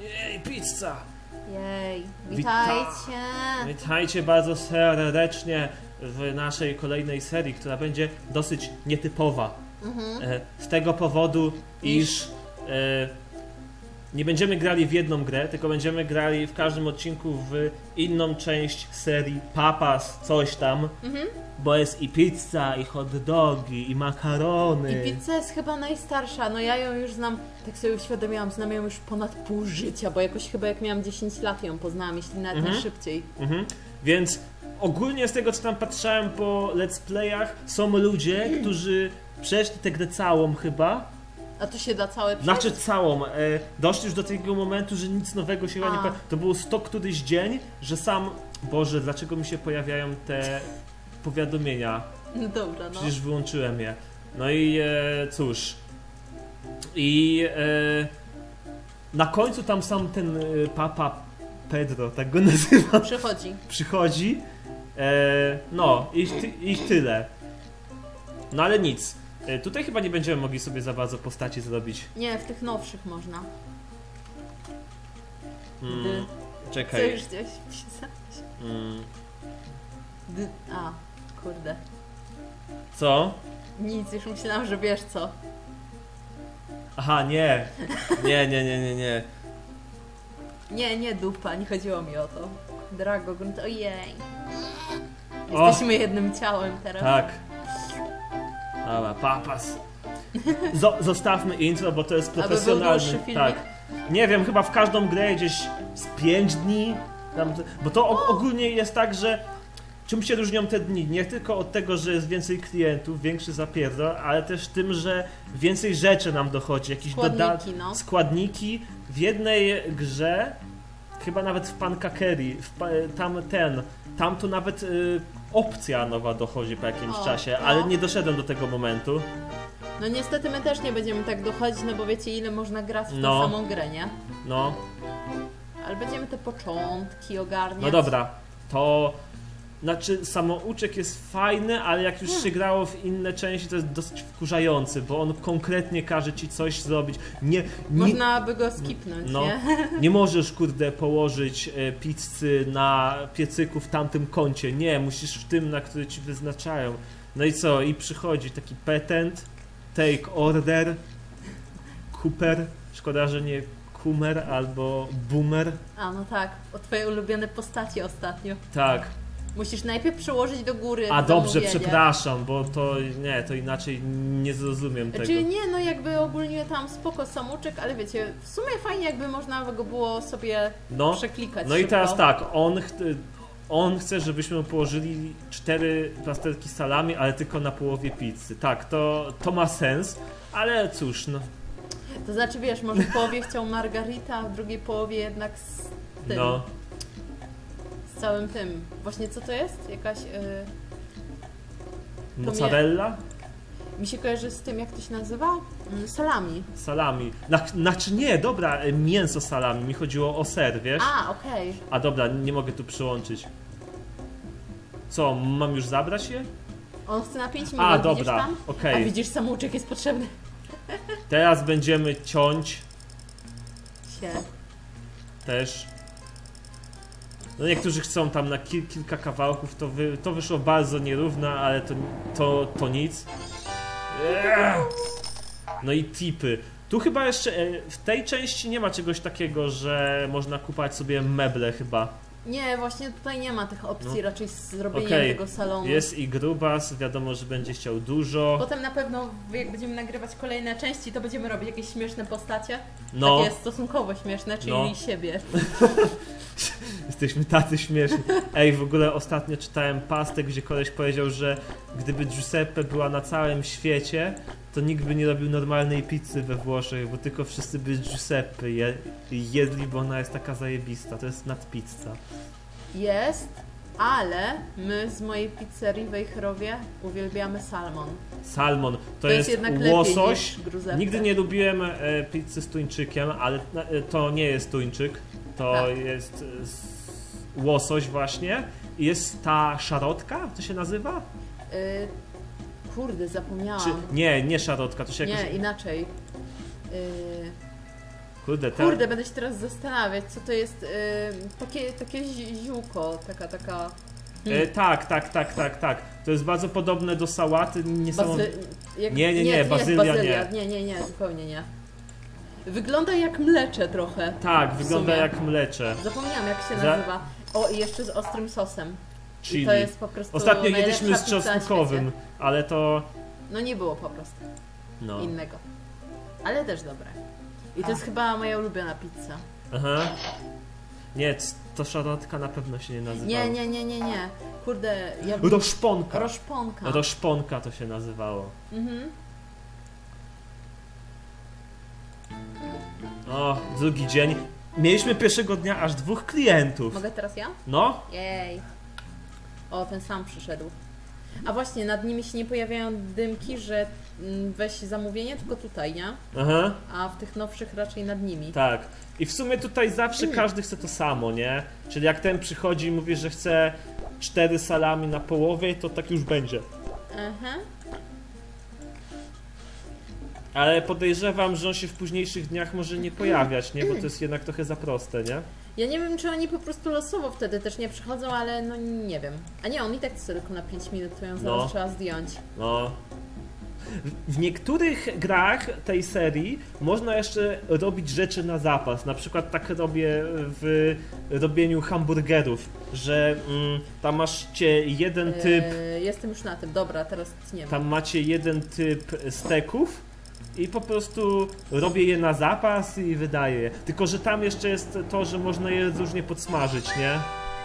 Jej, pizza! Jej, witajcie! Witajcie bardzo serdecznie w naszej kolejnej serii, która będzie dosyć nietypowa. Z tego powodu, iż nie będziemy grali w jedną grę, tylko będziemy grali w każdym odcinku w inną część serii Papas, coś tam. Bo jest i pizza, i hot dogi, i makarony. I pizza jest chyba najstarsza, no ja ją już znam, tak sobie uświadomiłam, znam ją już ponad pół życia, bo jakoś chyba jak miałam 10 lat ją poznałam, jeśli nawet nie szybciej. Więc ogólnie z tego, co tam patrzałem po let's playach, są ludzie, którzy przeszli tę grę całą chyba. A to się da całe przejść? Znaczy całą. Doszli już do tego momentu, że nic nowego się chyba nie pojawia. To było 100 któryś dzień, że sam... Boże, dlaczego mi się pojawiają te powiadomienia? No dobra, no. Przecież wyłączyłem je. No i cóż. I na końcu tam sam ten Papa Pedro, tak go nazywam. Przychodzi. No, i tyle. No ale nic. Tutaj chyba nie będziemy mogli sobie za bardzo postaci zrobić. Nie, w tych nowszych można. Czekaj. Co już chciałeś pisać? A, kurde. Co? Nic, już myślałam, że wiesz co. Aha, nie. Nie. Nie dupa, nie chodziło mi o to. Drago, grunt, ojej. Jesteśmy jednym ciałem teraz. Tak. Dobra, papas. Zostawmy intro, bo to jest profesjonalny. Tak. Nie wiem, chyba w każdą grę gdzieś z 5 dni. Bo to ogólnie jest tak, że czym się różnią te dni? Nie tylko od tego, że jest więcej klientów, większy zapierdol, ale też tym, że więcej rzeczy nam dochodzi. Jakieś składniki. W jednej grze, chyba nawet w Pankakerii, tam to nawet opcja nowa dochodzi po jakimś czasie, ale nie doszedłem do tego momentu. No niestety my też nie będziemy tak dochodzić, no bo wiecie ile można grać w tą samą grę, nie? No. Ale będziemy te początki ogarniać. No dobra, to... Znaczy samouczek jest fajny, ale jak już się grało w inne części, to jest dosyć wkurzający, bo on konkretnie każe ci coś zrobić. Można by go skipnąć, nie? Nie możesz, kurde, położyć pizzy na piecyku w tamtym kącie. Nie, musisz w tym, na który ci wyznaczają. No i co? I przychodzi taki petent, take order, Cooper, szkoda, że nie Kumer albo Boomer. A, no tak, o twojej ulubionej postaci ostatnio. Tak. Musisz najpierw przełożyć do góry. A dobrze, przepraszam, bo to nie, to inaczej nie zrozumiem tego. Czyli nie, no jakby ogólnie tam spoko samouczek, ale wiecie, w sumie fajnie jakby można go było sobie przeklikać. No szybko. I teraz tak, on chce, żebyśmy położyli 4 plasterki salami, ale tylko na połowie pizzy. Tak, to ma sens, ale cóż, no. To znaczy, wiesz, może w połowie chciał margarita, a w drugiej połowie jednak z tym. No. Z całym tym. Właśnie co to jest? Jakaś... Mozzarella? Mi się kojarzy z tym, jak to się nazywa? Salami. Salami. Znaczy nie, dobra, mięso salami. Mi chodziło o ser, wiesz? A, okej. A dobra, nie mogę tu przyłączyć. Co, mam już zabrać je? On chce na 5 minut, A, widzisz dobra, tam? okej. A widzisz, samouczek jest potrzebny. Teraz będziemy ciąć. Się. Też. No niektórzy chcą tam na kilka kawałków, to wyszło bardzo nierówno, ale to nic. No i tipy. Tu chyba jeszcze w tej części nie ma czegoś takiego, że można kupować sobie meble chyba. Nie, właśnie tutaj nie ma tych opcji raczej z zrobieniem tego salonu. Jest i grubas, wiadomo, że będzie chciał dużo. Potem na pewno jak będziemy nagrywać kolejne części, to będziemy robić jakieś śmieszne postacie. No. Takie stosunkowo śmieszne, czyli siebie. Jesteśmy tacy śmieszni. Ej, w ogóle ostatnio czytałem pastę, gdzie koleś powiedział, że gdyby Giuseppe była na całym świecie, to nikt by nie robił normalnej pizzy we Włoszech, bo tylko wszyscy by Giuseppe jedli, bo ona jest taka zajebista. To jest nadpizza. Jest, ale my z mojej pizzerii w Wejherowie uwielbiamy salmon. Salmon. To jest jednak łosoś. Nigdy nie lubiłem pizzy z tuńczykiem, ale to nie jest tuńczyk. To jest łosoś właśnie. I jest ta szarotka, co się nazywa? Kurde, zapomniałam. Nie szarotka, to się jakoś... Nie, inaczej. Kurde, będę się teraz zastanawiać, co to jest, takie ziółko, taka... Tak. To jest bardzo podobne do sałaty. Nie, bazylia nie, zupełnie nie. Wygląda jak mlecze trochę. Tak, wygląda jak mlecze. Zapomniałam, jak się nazywa. O, i jeszcze z ostrym sosem. Chili. I to jest po prostu ostatnio jedliśmy z czosnkowym, ale to... No nie było po prostu innego. Ale też dobre. I to jest chyba moja ulubiona pizza. Aha. Nie, to szalotka na pewno się nie nazywało. Nie. Kurde, Roszponka to się nazywało. O, drugi dzień. Mieliśmy pierwszego dnia aż 2 klientów. Mogę teraz ja? No. Jej. O, ten sam przyszedł. A właśnie, nad nimi się nie pojawiają dymki, że weź zamówienie, tylko tutaj, nie? Aha. A w tych nowszych raczej nad nimi. Tak. I w sumie tutaj zawsze każdy chce to samo, nie? Czyli jak ten przychodzi i mówi, że chce 4 salami na połowie, to tak już będzie. Aha. Ale podejrzewam, że on się w późniejszych dniach może nie pojawiać, nie? Bo to jest jednak trochę za proste, nie? Ja nie wiem, czy oni po prostu losowo wtedy też nie przychodzą, ale no nie wiem. A nie, on i tak chce tylko na 5 minut, to ją zaraz trzeba zdjąć. No. W niektórych grach tej serii można jeszcze robić rzeczy na zapas. Na przykład tak robię w robieniu hamburgerów, że tam macie jeden typ... Jestem już na tym, dobra, teraz nie Tam macie jeden typ steków i po prostu robię je na zapas i wydaję je. Tylko że tam jeszcze jest to, że można je różnie podsmażyć, nie?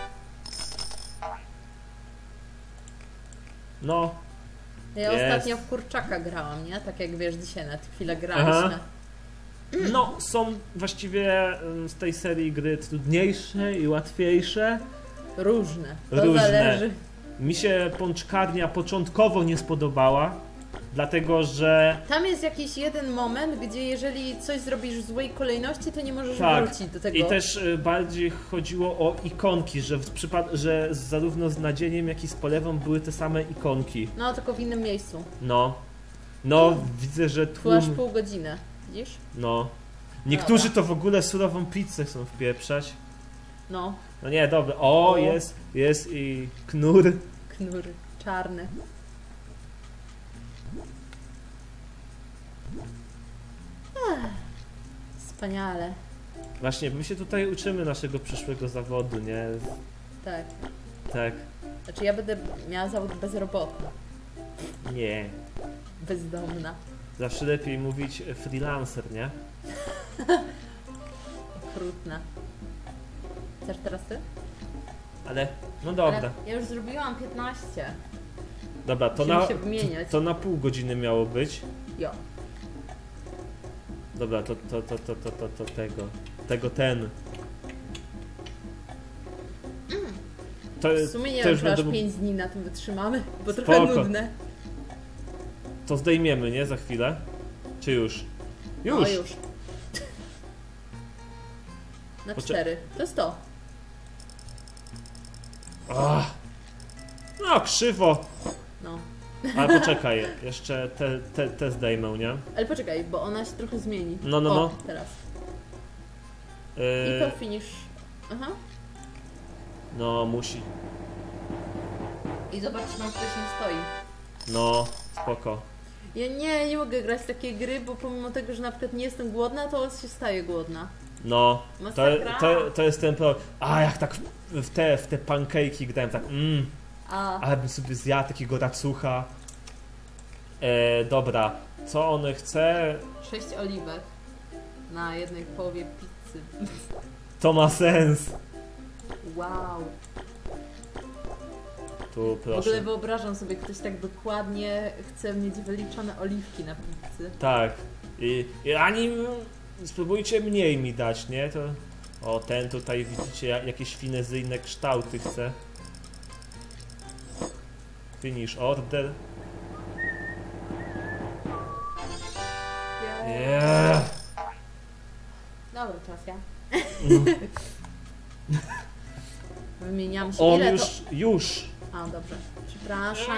No. Ja ostatnio w kurczaka grałam, nie? Tak jak wiesz, dzisiaj na chwilę graliśmy. No, są właściwie z tej serii gry trudniejsze i łatwiejsze. Różne. To zależy. Mi się pączkarnia początkowo nie spodobała, dlatego że... Tam jest jakiś jeden moment, gdzie jeżeli coś zrobisz w złej kolejności, to nie możesz wrócić do tego. I też bardziej chodziło o ikonki, że zarówno z nadzieniem, jak i z polewą były te same ikonki. No, tylko w innym miejscu. No, widzę, że Tu aż pół godziny, widzisz? No. Niektórzy to w ogóle surową pizzę chcą wpieprzać. No. No nie, dobra. O, jest i knur. Knur czarny. Wspaniale. Właśnie, my się tutaj uczymy naszego przyszłego zawodu, nie? Tak. Znaczy ja będę miała zawód bezrobotny. Nie. Bezdomna. Zawsze lepiej mówić freelancer, nie? Okrutna. Chcesz teraz ty? Ale, no dobra. Ale ja już zrobiłam 15. Dobra, to na pół godziny miało być. Jo. Dobra, to ten. W sumie nie wiem, że aż 5 dni na tym wytrzymamy, bo Spoko. trochę nudne. To zdejmiemy, nie? Za chwilę? Czy już? Już! No już. Na 4. To jest to. No, krzywo. No. Ale poczekaj, jeszcze te zdejmę, nie? Ale poczekaj, bo ona się trochę zmieni. No. Teraz. I to finish. Aha. No, musi. I zobacz, nam ktoś nie stoi. No, spoko. Ja nie mogę grać w takie gry, bo pomimo tego, że na przykład nie jestem głodna, to się staję głodna. No, to jest ten problem. Jak tak w te pancake'i grałem, tak ale bym sobie zjadł takiego racucha. Dobra, co on chce? 6 oliwek na jednej połowie pizzy. To ma sens. Wow. Tu proszę. W ogóle wyobrażam sobie, ktoś tak dokładnie chce mieć wyliczone oliwki na pizzy. Tak. I ani spróbujcie mniej mi dać, nie? To... O, ten tutaj widzicie jakieś finezyjne kształty chce. Finish order. Yeah. Dobra, czas ja. Wymieniam się. On ile już, to... już. A, dobrze. Przepraszam.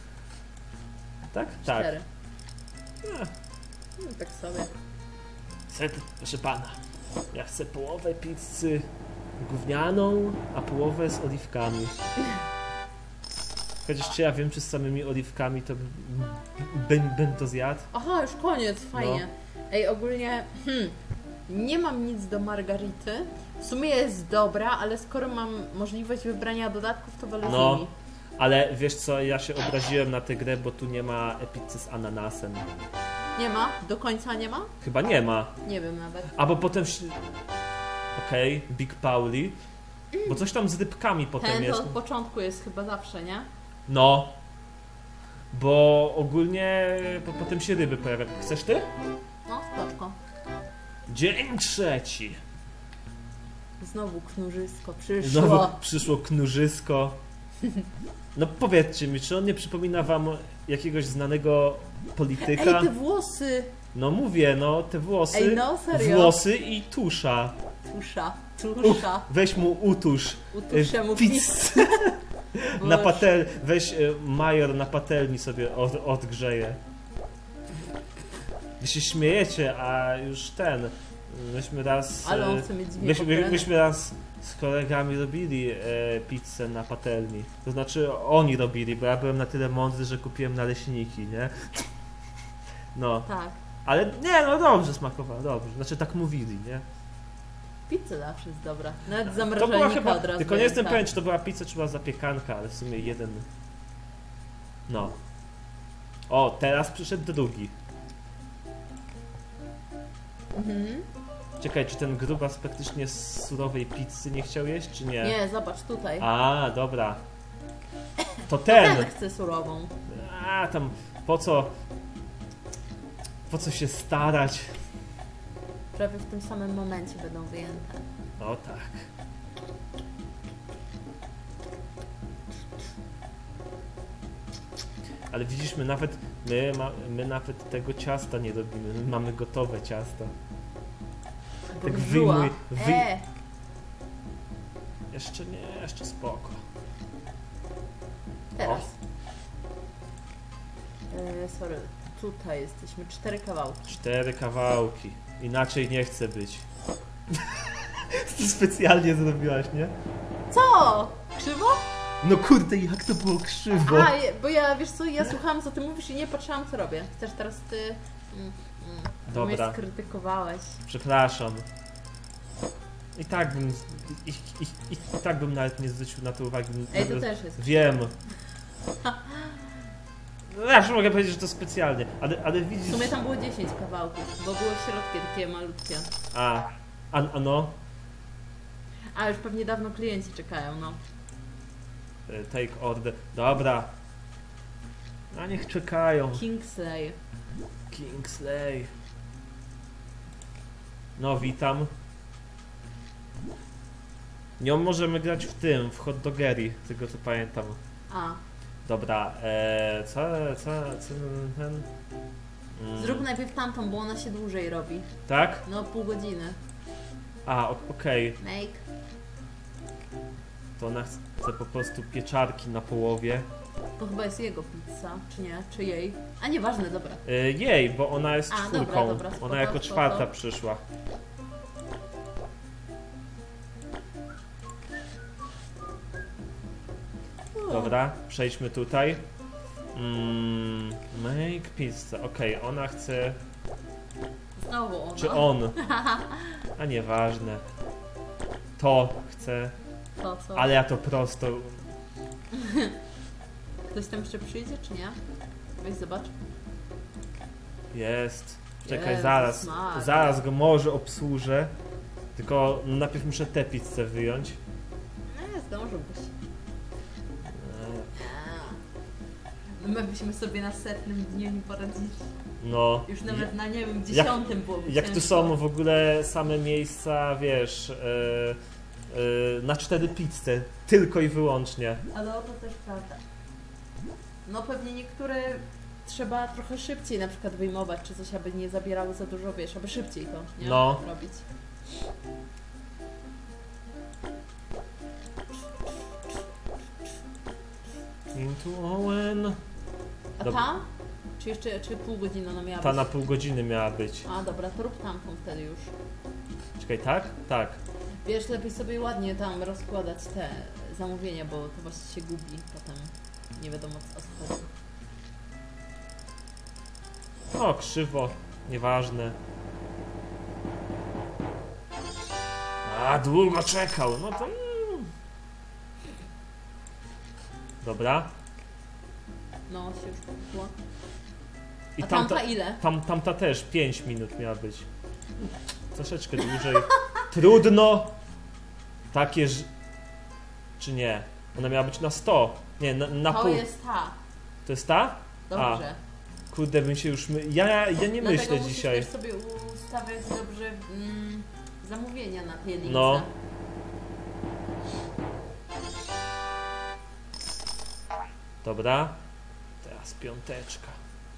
Tak? 4. Tak. No, tak sobie. Niestety, proszę pana, ja chcę połowę pizzy gównianą, a połowę z oliwkami. Chociaż czy ja wiem, czy z samymi oliwkami to bym to zjadł? Aha, już koniec, fajnie. No. Ej, ogólnie nie mam nic do margarity. W sumie jest dobra, ale skoro mam możliwość wybrania dodatków, to wolę z nimi. Ale wiesz co, ja się obraziłem na tę grę, bo tu nie ma pizzy z ananasem. Nie ma? Do końca nie ma? Chyba nie ma. Nie wiem nawet. A bo potem... Okej, Big Pauli. Bo coś tam z rybkami potem jest. Ten to od początku jest chyba zawsze, nie? No. Bo ogólnie potem się ryby pojawiają. Chcesz ty? No, spoczko. Dzień trzeci. Znowu knurzysko przyszło. Znowu przyszło knurzysko. No powiedzcie mi, czy on nie przypomina wam jakiegoś znanego polityka? Ej, te włosy! No mówię, no te włosy. Ej, no serio? Włosy i tusza. Tusza. Weź mu utusz. Utuszę mu pizzę. Na weź major na patelni sobie odgrzeje. Wy się śmiejecie, a już myśmy raz... Ale on chce mieć dźwięk. Myśmy raz z kolegami robili pizzę na patelni. To znaczy oni robili, bo ja byłem na tyle mądry, że kupiłem naleśniki, nie? No. Tak. Ale nie, no dobrze smakowało, dobrze. Znaczy tak mówili, nie? Pizza zawsze jest dobra. Nawet z zamrażalnika chyba, od razu. tylko nie jestem pewien, czy to była pizza, czy była zapiekanka, ale w sumie jeden... No. O, teraz przyszedł drugi. Czekaj, czy ten grubas praktycznie z surowej pizzy nie chciał jeść, czy nie? Nie, zobacz tutaj. A, dobra. To ten! Ten chce surową. A, tam, po co się starać? Prawie w tym samym momencie będą wyjęte. O tak. Ale widzisz, my nawet tego ciasta nie robimy. My mamy gotowe ciasto. Tak wyjmuj. Jeszcze nie, jeszcze spoko. Teraz. Sorry, tutaj jesteśmy. 4 kawałki. 4 kawałki. Inaczej nie chcę być. Ty specjalnie zrobiłaś, nie? Co? Krzywo? No kurde, jak to było krzywo. A, bo ja, wiesz co, ja słuchałam co ty mówisz i nie patrzyłam co robię. Chcesz teraz ty... Dobra. Mnie skrytykowałeś. Przepraszam. I tak bym nawet nie zwrócił na to uwagi. Ej, to też jest. Wiem. No ja już mogę powiedzieć, że to specjalnie, ale widzisz... W sumie tam było 10 kawałków, bo były w środku takie malutkie. A no? A, już pewnie dawno klienci czekają, no. Take order. Dobra. A niech czekają. Kingsley. No, witam. Nią możemy grać w hot dogery, tego co pamiętam. A. Dobra, co ten... Zrób najpierw tamtą, bo ona się dłużej robi. Tak? No, pół godziny. A, okej. Make. To ona chce po prostu pieczarki na połowie. To chyba jest jego pizza, czy nie? Czy jej? A nieważne, dobra. Jej, bo ona jest czwórką. Dobra, spoko, ona jako czwarta przyszła. Dobra, przejdźmy tutaj. Make pizza. Okej, ona chce... Znowu ona. Czy on? A nieważne. To chce... To co? Ale ja to prosto... Ktoś tam jeszcze przyjdzie, czy nie? Weź zobacz. Jest. Czekaj, Jezus zaraz. Maria. Zaraz go może obsłużę. Tylko najpierw muszę tę pizzę wyjąć. Nie, zdążyłbyś. My byśmy sobie na 100. dniu nie poradzili. No. Już nawet na, nie wiem, 10. byłoby jak tu są w ogóle same miejsca, wiesz, na 4 pizze. Tylko i wyłącznie. Ale to też prawda. No pewnie niektóre trzeba trochę szybciej na przykład wyjmować, czy coś, aby nie zabierały za dużo, wiesz, aby szybciej to nie robić. Into Owen. A ta? Czy pół godziny ona miała Ta być? na pół godziny miała być. A dobra, to rób tamtą wtedy już. Czekaj, tak? Tak. Wiesz, lepiej sobie ładnie tam rozkładać te zamówienia, bo to właśnie się gubi potem. Nie wiadomo o co chodzi. O, krzywo. Nieważne. A, długo czekał. No to... Dobra. No, się już kupiła. I a tamta ile? Tamta też 5 minut miała być. Troszeczkę dłużej. Trudno. Takie, czy nie? Ona miała być na 100. Nie, na to pół. To jest ta. To jest ta? Dobrze. A, kurde, bym się już... Ja nie myślę dzisiaj. Dlatego musisz sobie ustawiać dobrze zamówienia na tej lince. No. Dobra. Teraz piąteczka.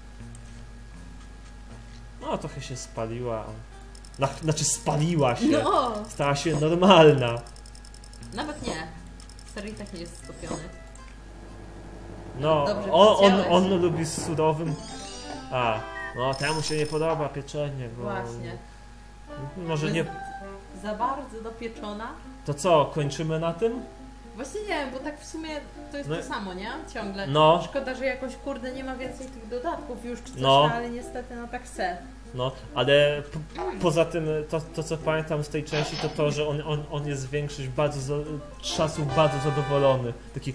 No, trochę się spaliła. Znaczy spaliła się. No. Stała się normalna. Nawet nie. Serii tak nie jest stopiony. No, dobrze, on lubi z surowym. A, no temu się nie podoba pieczenie, bo... Właśnie. Może nie... Za bardzo dopieczona. To co, kończymy na tym? Właśnie nie wiem, bo tak w sumie to jest to samo, nie? Ciągle. No. Szkoda, że jakoś kurde nie ma więcej tych dodatków już czy coś, no. ale niestety no tak se. No, ale poza tym to co pamiętam z tej części to, że on jest większość czasów bardzo zadowolony. Taki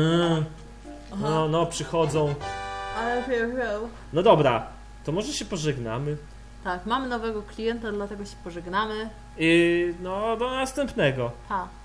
no przychodzą. Ale No dobra, to może się pożegnamy. Tak, mamy nowego klienta, dlatego się pożegnamy. I no do następnego. Pa.